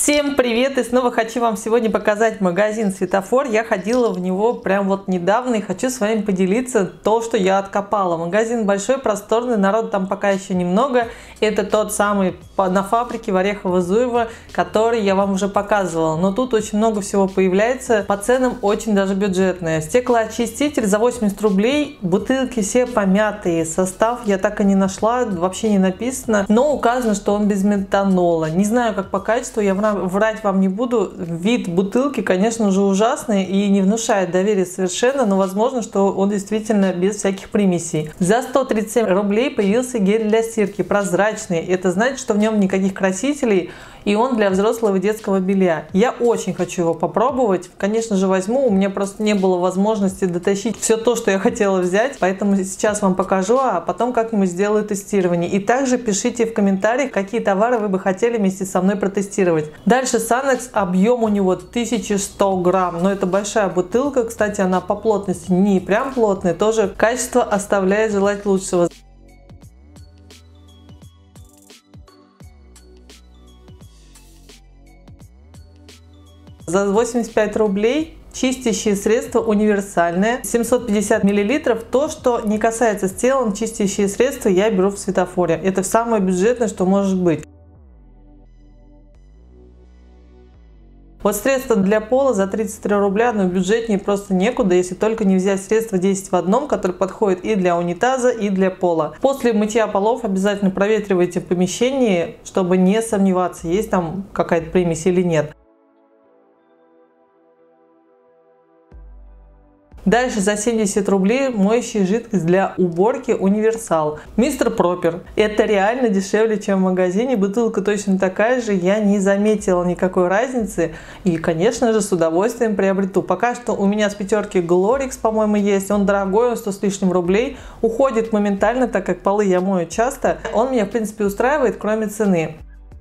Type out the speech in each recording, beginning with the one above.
Всем привет! И снова хочу вам сегодня показать магазин Светофор. Я ходила в него прям вот недавно и хочу с вами поделиться то, что я откопала. Магазин большой, просторный, народу там пока еще немного. Это тот самый на фабрике в Орехово-Зуево, который я вам уже показывала. Но тут очень много всего появляется, по ценам очень даже бюджетные. Стеклоочиститель за 80 рублей, бутылки все помятые, состав я так и не нашла, вообще не написано, но указано, что он без метанола. Не знаю, как по качеству, я врать вам не буду. Вид бутылки, конечно же, ужасный и не внушает доверия совершенно, но возможно, что он действительно без всяких примесей. За 137 рублей появился гель для стирки, прозрачный. Это значит, что в нем никаких красителей, и он для взрослого детского белья. Я очень хочу его попробовать. Конечно же, возьму. У меня просто не было возможности дотащить все то, что я хотела взять, поэтому сейчас вам покажу, а потом как-нибудь сделаю тестирование. И также пишите в комментариях, какие товары вы бы хотели вместе со мной протестировать. Дальше Санекс, объем у него 1100 грамм, но это большая бутылка. Кстати, она по плотности не прям плотная, тоже качество оставляет желать лучшего. За 85 рублей чистящее средство универсальное, 750 мл. То, что не касается с телом, чистящие средства я беру в Светофоре. Это самое бюджетное, что может быть. Вот средство для пола за 33 рубля, но бюджетнее просто некуда, если только не взять средство 10 в одном, которое подходит и для унитаза, и для пола. После мытья полов обязательно проветривайте помещение, чтобы не сомневаться, есть там какая-то примесь или нет. Дальше за 70 рублей моющая жидкость для уборки универсал. Мистер Пропер. Это реально дешевле, чем в магазине. Бутылка точно такая же. Я не заметила никакой разницы. И, конечно же, с удовольствием приобрету. Пока что у меня с пятерки Glorix, по-моему, есть. Он дорогой, он 100 с лишним рублей. Уходит моментально, так как полы я мою часто. Он меня, в принципе, устраивает, кроме цены.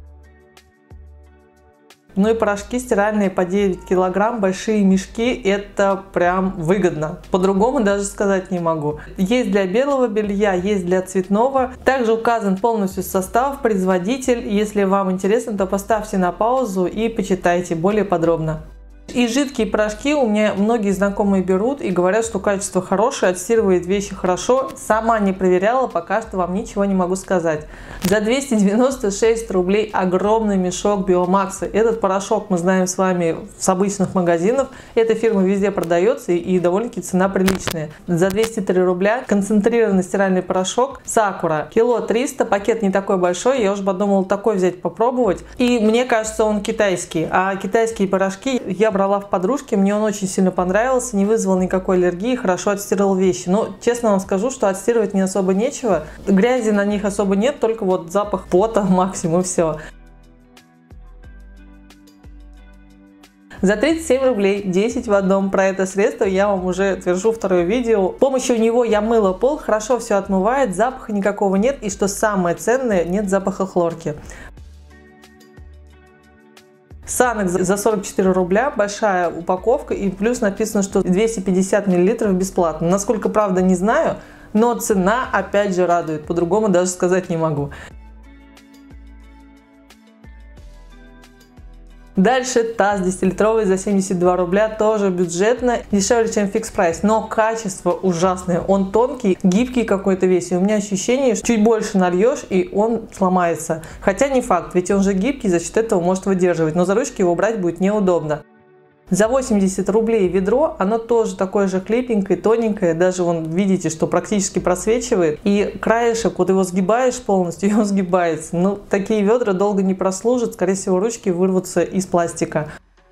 Ну и порошки стиральные по 9 килограмм, большие мешки, это прям выгодно. По-другому даже сказать не могу. Есть для белого белья, есть для цветного. Также указан полностью состав, производитель. Если вам интересно, то поставьте на паузу и почитайте более подробно. И жидкие порошки у меня многие знакомые берут и говорят, что качество хорошее, отстирывает вещи хорошо. Сама не проверяла, пока что вам ничего не могу сказать. За 296 рублей огромный мешок Биомакса. Этот порошок мы знаем с вами с обычных магазинов. Эта фирма везде продается и довольно-таки цена приличная. За 203 рубля концентрированный стиральный порошок Сакура. Кило 300, пакет не такой большой, я уже подумала такой взять попробовать. И мне кажется, он китайский. А китайские порошки я брала в подружке, мне он очень сильно понравился, не вызвал никакой аллергии, хорошо отстирывал вещи. Но честно вам скажу, что отстирывать не особо нечего, грязи на них особо нет, только вот запах пота максимум, и все. За 37 рублей 10 в одном. Про это средство я вам уже твержу второе видео. С помощью него я мыла пол, хорошо все отмывает, запаха никакого нет, и что самое ценное, нет запаха хлорки. Санекс за 44 рубля, большая упаковка, и плюс написано, что 250 мл бесплатно. Насколько правда не знаю, но цена опять же радует, по-другому даже сказать не могу. Дальше таз 10-литровый за 72 рубля, тоже бюджетно, дешевле, чем фикс прайс, но качество ужасное. Он тонкий, гибкий какой-то весь, и у меня ощущение, что чуть больше нальешь, и он сломается. Хотя не факт, ведь он же гибкий, за счет этого может выдерживать, но за ручки его брать будет неудобно. За 80 рублей ведро, оно тоже такое же хлипенькое, тоненькое, даже вон видите, что практически просвечивает. И краешек, вот его сгибаешь полностью, и он сгибается. Ну, такие ведра долго не прослужат, скорее всего, ручки вырвутся из пластика.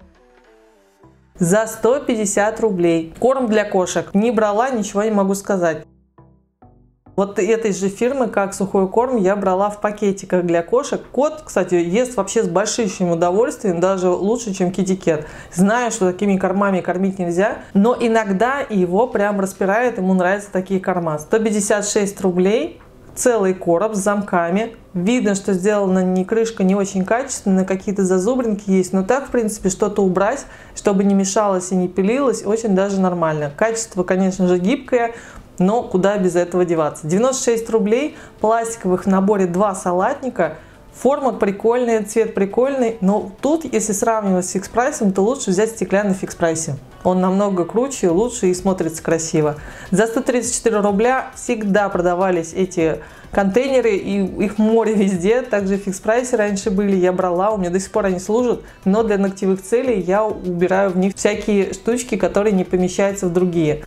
За 150 рублей. Корм для кошек. Не брала, ничего не могу сказать. Вот этой же фирмы, как сухой корм, я брала в пакетиках для кошек. Кот, кстати, ест вообще с большим удовольствием, даже лучше, чем китикет. Знаю, что такими кормами кормить нельзя, но иногда его прям распирает, ему нравятся такие корма. 156 рублей, целый короб с замками. Видно, что сделана не крышка не очень качественно, какие-то зазубринки есть, но так, в принципе, что-то убрать, чтобы не мешалось и не пилилось, очень даже нормально. Качество, конечно же, гибкое. Но куда без этого деваться. 96 рублей, пластиковых в наборе 2 салатника. Форма прикольная, цвет прикольный, но тут, если сравнивать с фикс-прайсом, то лучше взять стеклянный в фикс-прайсе. Он намного круче, лучше и смотрится красиво. За 134 рубля всегда продавались эти контейнеры, и их море везде. Также в фикс-прайсе раньше были, я брала, у меня до сих пор они служат, но для ногтевых целей я убираю в них всякие штучки, которые не помещаются в другие.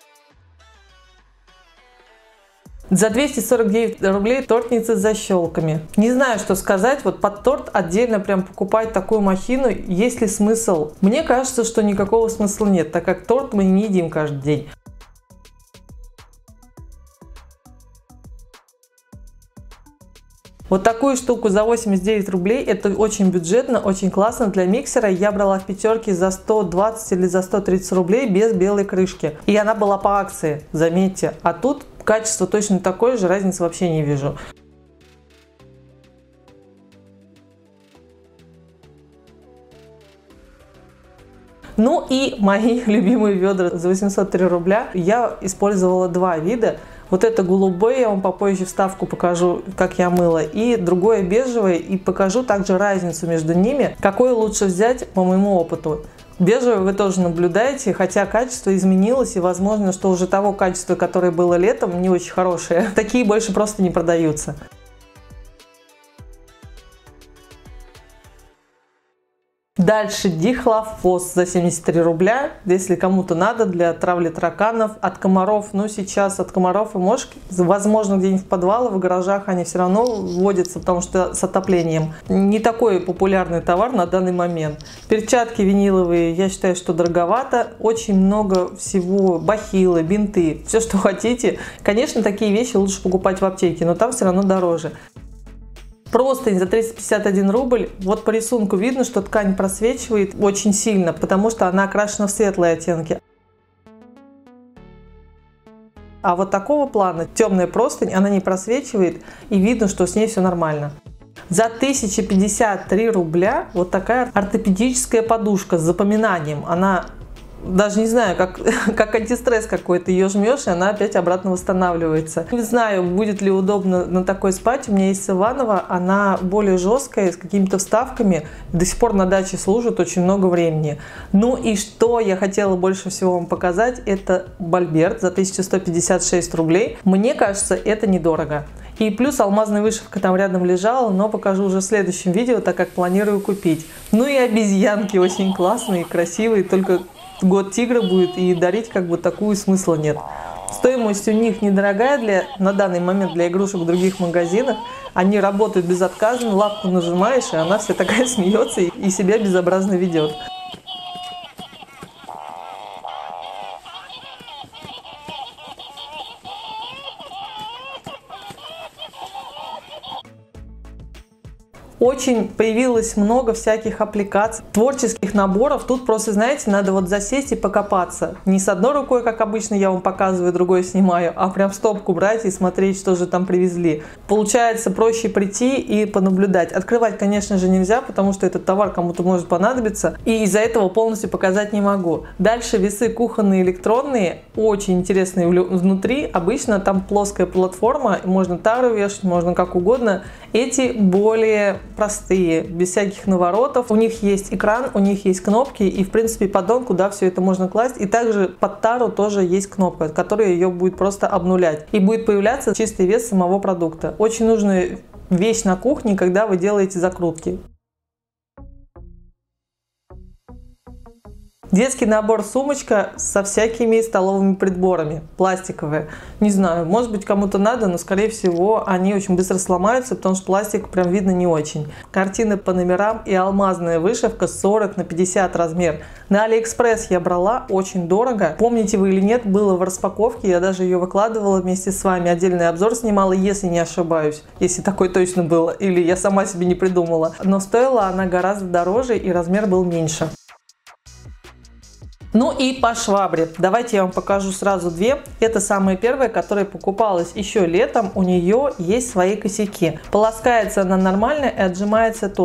За 249 рублей тортница с защелками. Не знаю, что сказать, вот под торт отдельно прям покупать такую махину, есть ли смысл? Мне кажется, что никакого смысла нет, так как торт мы не едим каждый день. Вот такую штуку за 89 рублей, это очень бюджетно, очень классно для миксера. Я брала в пятерке за 120 или за 130 рублей без белой крышки. И она была по акции, заметьте. А тут качество точно такое же, разницы вообще не вижу. Ну и мои любимые ведра за 803 рубля. Я использовала два вида. Вот это голубое, я вам попозже вставку покажу, как я мыла, и другое бежевое, и покажу также разницу между ними, какое лучше взять по моему опыту. Бежевое вы тоже наблюдаете, хотя качество изменилось, и возможно, что уже того качества, которое было летом, не очень хорошее. Такие больше просто не продаются. Дальше дихлофос за 73 рубля, если кому-то надо для травли тараканов, от комаров. Ну сейчас от комаров и мошек, возможно, где-нибудь в подвалах, в гаражах они все равно вводятся, потому что с отоплением. Не такой популярный товар на данный момент. Перчатки виниловые, я считаю, что дороговато. Очень много всего, бахилы, бинты, все, что хотите. Конечно, такие вещи лучше покупать в аптеке, но там все равно дороже. Простынь за 351 рубль. Вот по рисунку видно, что ткань просвечивает очень сильно, потому что она окрашена в светлые оттенки. А вот такого плана темная простынь, она не просвечивает, и видно, что с ней все нормально. За 1053 рубля вот такая ортопедическая подушка с запоминанием. Она... Даже не знаю, как антистресс какой-то, ее жмешь, и она опять обратно восстанавливается. Не знаю, будет ли удобно на такой спать. У меня есть Иванова, она более жесткая, с какими-то вставками. До сих пор на даче служит очень много времени. Ну и что я хотела больше всего вам показать, это мольберт за 1156 рублей. Мне кажется, это недорого. И плюс алмазная вышивка там рядом лежала, но покажу уже в следующем видео, так как планирую купить. Ну и обезьянки очень классные, красивые, только... Год тигра будет, и дарить как бы такую смысла нет. Стоимость у них недорогая на данный момент для игрушек в других магазинах. Они работают безотказно, лапку нажимаешь, и она вся такая смеется и себя безобразно ведет. Очень появилось много всяких аппликаций, творческих наборов. Тут просто, знаете, надо вот засесть и покопаться. Не с одной рукой, как обычно я вам показываю, другой снимаю, а прям стопку брать и смотреть, что же там привезли. Получается проще прийти и понаблюдать. Открывать, конечно же, нельзя, потому что этот товар кому-то может понадобиться. И из-за этого полностью показать не могу. Дальше весы кухонные, электронные, очень интересные внутри. Обычно там плоская платформа, можно тару вешать, можно как угодно. Эти более простые, без всяких наворотов. У них есть экран, у них есть кнопки и, в принципе, поддон, куда все это можно класть. И также под тару тоже есть кнопка, которая ее будет просто обнулять. И будет появляться чистый вес самого продукта. Очень нужная вещь на кухне, когда вы делаете закрутки. Детский набор сумочка со всякими столовыми приборами, пластиковые. Не знаю, может быть кому-то надо, но скорее всего они очень быстро сломаются, потому что пластик прям видно не очень. Картины по номерам и алмазная вышивка 40 на 50 размер. На Алиэкспресс я брала, очень дорого. Помните вы или нет, было в распаковке, я даже ее выкладывала вместе с вами, отдельный обзор снимала, если не ошибаюсь. Если такое точно было, или я сама себе не придумала. Но стоила она гораздо дороже и размер был меньше. Ну и по швабре. Давайте я вам покажу сразу две. Это самая первая, которая покупалась еще летом. У нее есть свои косяки. Полоскается она нормально и отжимается тоже.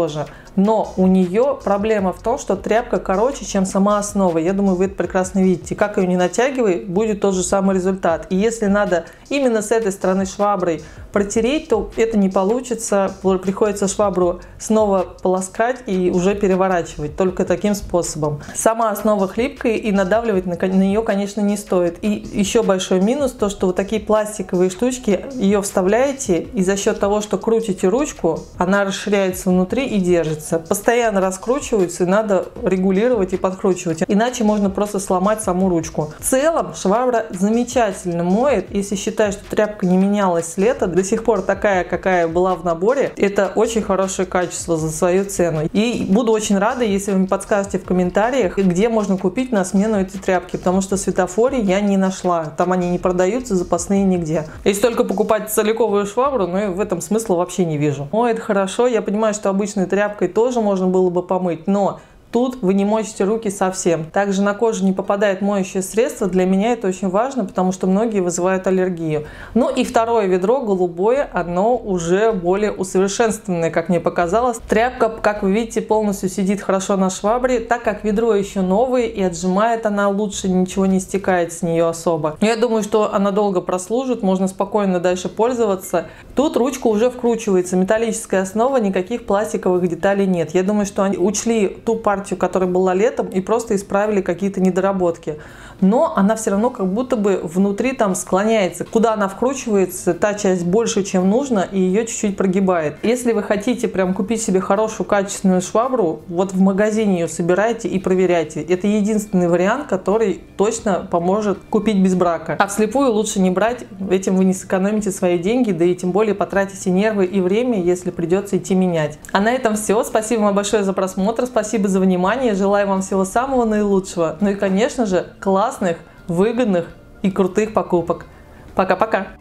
Но у нее проблема в том, что тряпка короче, чем сама основа. Я думаю, вы это прекрасно видите. Как ее не натягивай, будет тот же самый результат. И если надо именно с этой стороны шваброй протереть, то это не получится. Приходится швабру снова полоскать и уже переворачивать. Только таким способом. Сама основа хлипкая, и надавливать на нее, конечно, не стоит. И еще большой минус, то что вот такие пластиковые штучки, ее вставляете, и за счет того, что крутите ручку, она расширяется внутри и держится. Постоянно раскручивается, и надо регулировать и подкручивать. Иначе можно просто сломать саму ручку. В целом швабра замечательно моет. Если считать, что тряпка не менялась с лета, до сих пор такая, какая была в наборе, это очень хорошее качество за свою цену. И буду очень рада, если вы мне подскажете в комментариях, где можно купить на смену эти тряпки, потому что в Светофоре я не нашла. Там они не продаются, запасные нигде. Если только покупать целиковую швабру, но в этом смысла вообще не вижу. Моет хорошо, я понимаю, что обычной тряпкой тоже можно было бы помыть, но тут вы не моете руки совсем. Также на кожу не попадает моющее средство. Для меня это очень важно, потому что многие вызывают аллергию. Ну и второе ведро, голубое, оно уже более усовершенствованное, как мне показалось. Тряпка, как вы видите, полностью сидит хорошо на швабре, так как ведро еще новое и отжимает она лучше, ничего не стекает с нее особо. Но я думаю, что она долго прослужит, можно спокойно дальше пользоваться. Тут ручка уже вкручивается, металлическая основа, никаких пластиковых деталей нет. Я думаю, что они учли ту партию, которая была летом, и просто исправили какие-то недоработки. Но она все равно как будто бы внутри там склоняется. Куда она вкручивается, та часть больше, чем нужно, и ее чуть-чуть прогибает. Если вы хотите прям купить себе хорошую качественную швабру, вот в магазине ее собирайте и проверяйте. Это единственный вариант, который точно поможет купить без брака. А вслепую лучше не брать, этим вы не сэкономите свои деньги, да и тем более потратите нервы и время, если придется идти менять. А на этом все. Спасибо вам большое за просмотр, спасибо за внимание, желаю вам всего самого наилучшего. Ну и, конечно же, классных, выгодных и крутых покупок. Пока-пока!